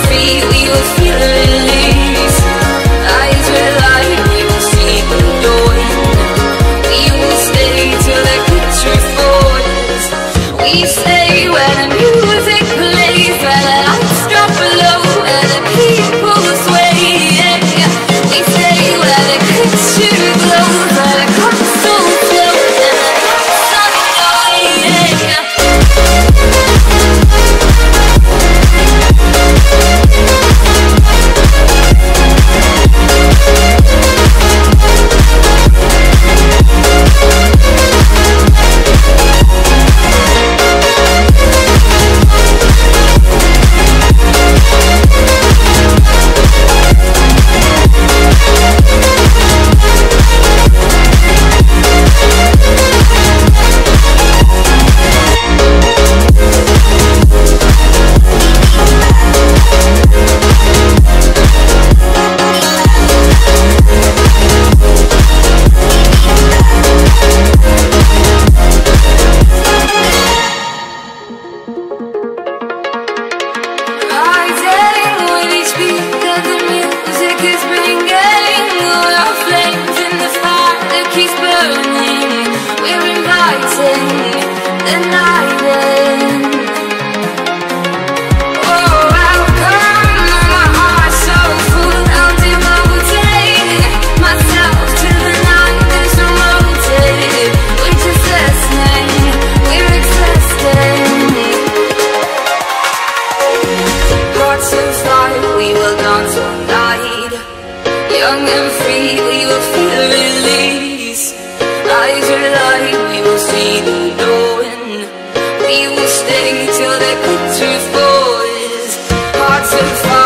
free, we will feel release. Eyes will light, we will see the dawn. We will stay till the picture falls. We stay where the music plays, where the lights drop below, where the people sway. We stay where the picture glows, where the console flows and the lights on young and free, we will feel release. Eyes are light, we will see the dawn. We will stay till the picture falls. Hearts of fire.